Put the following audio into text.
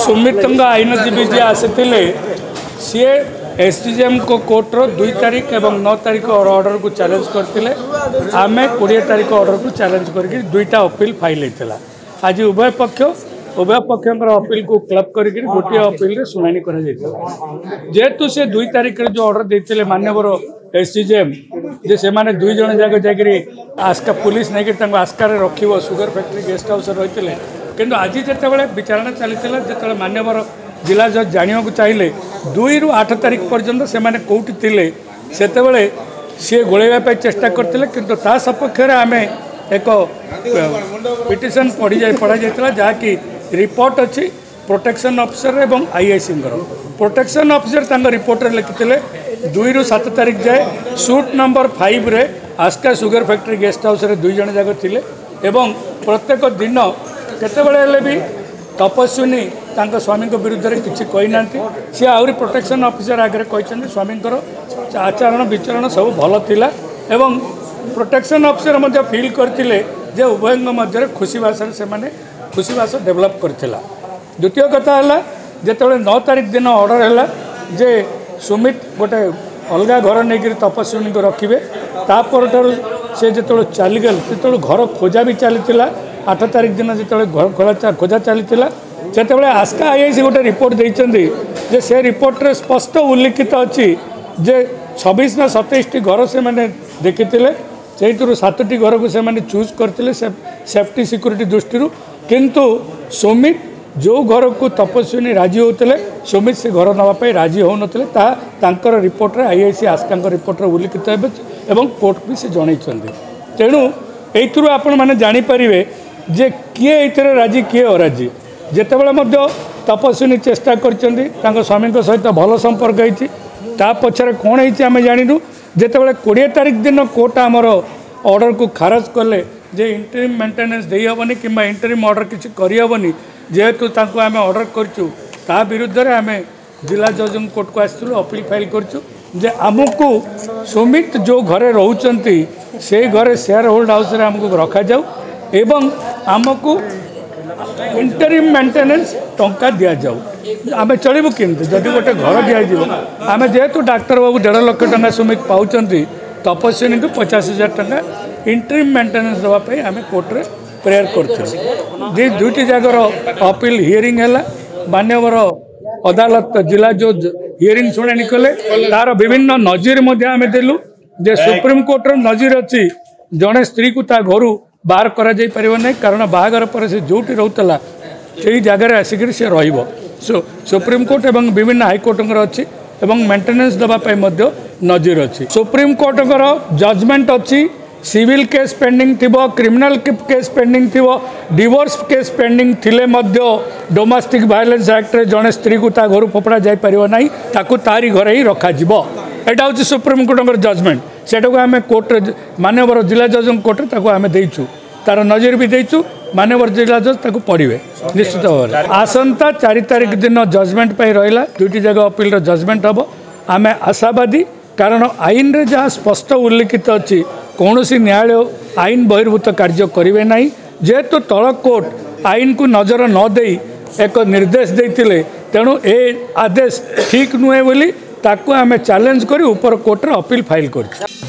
सुमित आईनजीवी जी आसी सी एसडीजेएम को कोर्टर 2 तारीख और 9 तारीख ऑर्डर को चैलेंज करते आम 20 तारीख ऑर्डर को चैलेंज करके 2टा अपील फाइल होता। आज उभय पक्षर अपील को क्लब कर गोटे अपील शुणाणी कर जेहेतु से 2 तारीख जो ऑर्डर देते मानवर एसडीजेएम जे से माने 2 जन जाक जाकरी आस्का पुलिस नहीं आस्कार रख सुगर फैक्ट्री गेस्ट हाउस रही किंतु आज जिते विचारणा चली जो मानवर जिला जज जाना चाहिए 2 ରୁ 8 तारीख पर्यंत से माने कौटी थिले सेतेबेले सी गोलैवाई चेष्टा करते किंतु ता सपक्ष आम एक पिटिशन पढ़ा जाता जहाँकि रिपोर्ट अच्छी प्रोटेक्शन ऑफिसर एवं आईआईसी प्रोटेक्शन ऑफिसर रिपोर्ट लिखिते 2 ରୁ 7 तारीख जाए सूट नंबर 5 रे Aska sugar factory guest house 2 जन जाक थिले एवं प्रत्येक दिन केतेबेले भी तपस्विनी स्वामी विरुद्ध में किसी कहीना सी आहरी प्रोटेक्शन ऑफिसर आगे कहते स्वामी आचरण विचरण सब भल थिला एवं प्रोटेक्शन ऑफिसर फील करते उभय मध्य खुशी भाषा से खुशी भाषा डेभलप करथिला। द्वितीय कथा है जो 9 तारीख दिन ऑर्डर है जे सुमित गोटे अलग घर नहीं तपस्विनी को रखिए तापर से जो चलीगल जो घर खोजा भी चली 8 तारीख दिन जो घर खोजा चली से आस्का आईआईसी गोटे रिपोर्ट देते से रिपोर्ट रे स्पष्ट उल्लिखित अच्छी जे 26 ना 27 घर से मैंने देखी से 7टी घर को से चूज करते सेफ्टी सिक्योरिटी दृष्टि किंतु सुमित जो घर को तपस्विनी राजी होते सुमित से घर नापी राजी होन रिपोर्ट रे आईआईसी आस्का रिपोर्ट रे उल्लिखित एवं कोर्ट भी से जनई तेणु यू आपण मैंने जानीपर जे किए ये राजी किए अराजी जितेबाला तपस्विनी चेष्टा कर स्वामी सहित भल संपर्क होती पचर कौन होती आम जानू जितेबाला 20 तारीख दिन कोर्ट आमर ऑर्डर को खारज कले जे इंटरिम मेंटेनेंस दे हेबनी कि इंटरिम ऑर्डर किसी करहबनी जेहेतु आम ऑर्डर करूँ ता विरुद्ध में आम जिला जज कोर्ट को आसलु अपील फाइल करूँ आमको सुमित जो घरे रोचंती से घरे शेयर होल्ड हाउस रे आमको रखा जाऊ एवं आमको इंटरिम मेंटेनेंस टंका दि जाऊ आम चलू केमती जदि गोटे घर दिज्व आम जेहेतु डाक्तर बाबू 1.5 लाख टंका सुमित पाँच तपस्विनी को 50,000 टंका इंटरिम मेंटेनेंस देवाई आम कोर्ट रे प्रेयर करते 2टी जगार अपील हियरिंग है मान्यवर अदालत जिला जो हियरिंग शुणाणी कले तार विभिन्न नजीर आम देलु जे सुप्रीम कोर्ट रो नजीर अच्छी जड़े स्त्री को ता घर बाहर करा जाई परिबो नहीं कारण बाहागर पर से जोटी रहउतला से जगह आसिक से रहिबो सुप्रीम कोर्ट एवं विभिन्न हाईकोर्ट अच्छी एवं मेंटेनेंस देवाई नजीर अच्छी सुप्रीम कोर्ट जजमेंट अच्छी सिविल केस पेंडिंग थिबो क्रिमिनल केस पेंडिंग थिबो डिवोर्स केस पेंडिंग थिले डोमेस्टिक वायलेंस एक्ट रे जड़े स्त्री को ता घर फोपड़ा जाई परिबो नहीं ताकू तारी घरे ही रखा जिवो एटा हूँ सुप्रीम कोर्ट जजमेंट सेटा को आम कोर्ट मानवर जिला जज कोर्ट आम देचु तार नजर भी देचु मानवर जिला जज ताकू पढ़े निश्चित भाव में आसंता 4 तारीख दिन जजमेंट पर रहा 2टी जगह अपील जजमेंट हम आम आशावादी कारण आईन रे जहाँ स्पष्ट उल्लिखित अच्छी कौन सी न्यायालय आईन बहिर्भूत कार्य करेंगे ना जेहेतु तल कोर्ट आईन को नजर न दे एक निर्देश देते तेणु ए आदेश ठीक नुहे बोली ताकू आम चैलेंज कर ऊपर कोर्ट रे अपील फाइल कर।